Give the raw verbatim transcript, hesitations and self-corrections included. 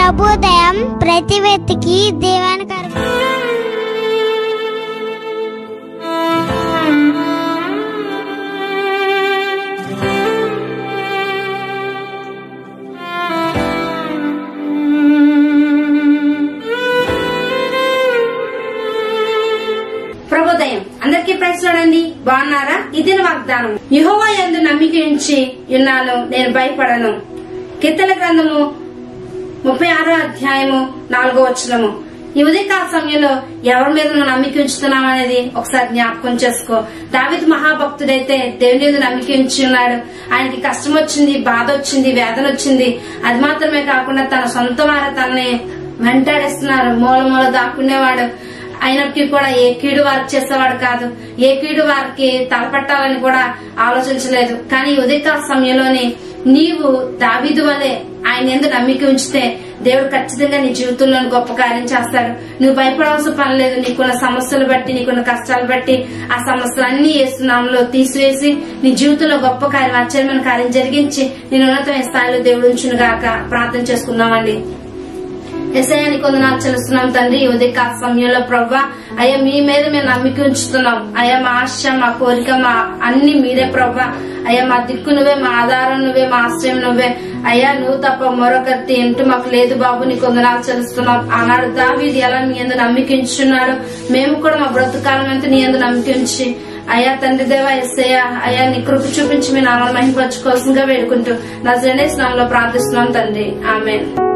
ప్రభుదయం ప్రతి వ్యక్తికి దీవెనకరం. ప్రభుదయం అందరికీ ప్రశ్నలండి, బాగున్నారా? ఇదిన వాగ్దానం. యెహోవా యందు నమ్మిక ఉంచి ఉన్నాను, నేను భయపడను. కీర్తన గ్రంథము ముప్పై ఆరో అధ్యాయము నాలుగో వచనము. ఈ ఉదయకాల సమయంలో ఎవరి మీద నువ్వు నమ్మిక ఉంచుతున్నావు అనేది ఒకసారి జ్ఞాపకం చేసుకో. దావీదు మహాభక్తుడైతే దేవుని మీద నమ్మిక ఉంచి ఉన్నాడు. ఆయనకి కష్టం వచ్చింది, బాధ వచ్చింది, వేదన వచ్చింది. అది మాత్రమే కాకుండా తన సొంత వారు తనని వెంటాడేస్తున్నారు, మూల మూల దాక్కునేవాడు. అయినప్పటికీ కూడా ఏ కీడు వారికి చేసేవాడు కాదు, ఏ కీడు వారికి తలపెట్టాలని కూడా ఆలోచించలేదు. కానీ ఉదయకాల సమయంలోనే నీవు దావీదు వలె ఆయన యందు నమ్మిక ఉంచితే దేవుడు ఖచ్చితంగా నీ జీవితంలో గొప్ప కార్యం చేస్తాడు. నువ్వు భయపడవలసిన పని లేదు. నీకున్న సమస్యలు బట్టి, నీకున్న కష్టాలు బట్టి ఆ సమస్యలన్నీ యేసునామములో తీసివేసి నీ జీవితంలో గొప్ప కార్యం, ఆశ్చర్యమైన కార్యం జరిగించి నేను ఉన్నతమైన స్థాయిలో దేవుడు ఉంచును గాక. ప్రార్థన చేసుకుందామండి. యేసయ్యా నీకు వందనాలు చెల్లిస్తున్నాం తండ్రి. ఈ ఉదయకాల సమయంలో ప్రభువా అయ్యా మీ మీద మేము నమ్మిక ఉంచుతున్నాం. అయ్యా మా ఆశ, మా కోరిక, మా అన్ని మీరే ప్రభువా. అయ్యా మా దిక్కు నువ్వే, మా ఆధారం నువ్వే, మా ఆశ్రయం నువ్వే. అయ్యా నువ్వు తప్ప మరొకటి ఏంటో మాకు లేదు బాబు. నీకు వందనాలు చెల్లిస్తున్నాం. ఆనాడు దావీదు ఎలా నీ యందు నమ్మిక ఉంచున్నాడు, మేము కూడా మా బ్రతుకాలం అంతా నీ యందు నమ్మిక ఉంచి అయ్యా తండ్రి దేవా యేసయ్యా అయ్యా నీ కృప చూపించి మీ నామాన్ని మహిమపరచుకోవాల్సిందిగా వేడుకుంటూ నజరేయుని నామములో ప్రార్థిస్తున్నాం తండ్రి. ఆమేన్.